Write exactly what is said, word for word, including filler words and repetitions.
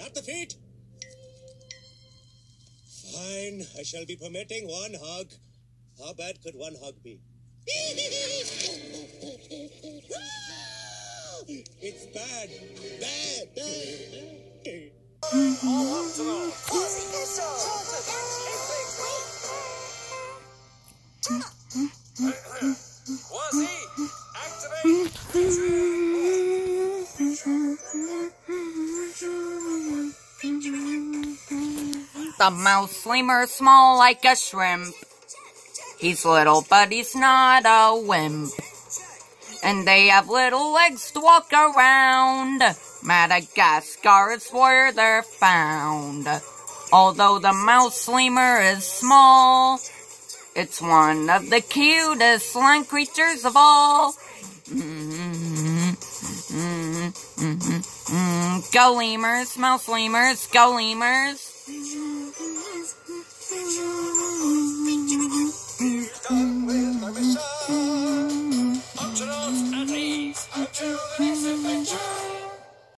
Not the feet. Fine, I shall be permitting one hug. How bad could one hug be? It's bad. Bad. Bad. All up to the Wazzy, activate. The mouse lemur small like a shrimp. He's little, but he's not a wimp. And they have little legs to walk around. Madagascar is where they're found. Although the mouse lemur is small, it's one of the cutest land creatures of all. Mm-hmm, mm-hmm, mm-hmm, mm-hmm. Go lemurs, mouse lemurs, go lemurs.